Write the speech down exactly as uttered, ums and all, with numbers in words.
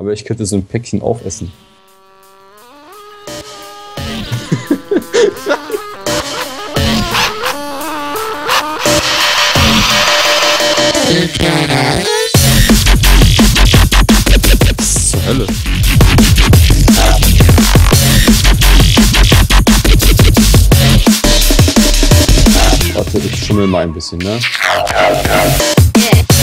Aber ich könnte so ein Päckchen aufessen. Was zur Hölle? Warte, ich schummel mal ein bisschen, ne?